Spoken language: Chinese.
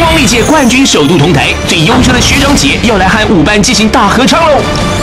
历届冠军首度同台，最优秀的学长姐要来和5班进行大合唱喽！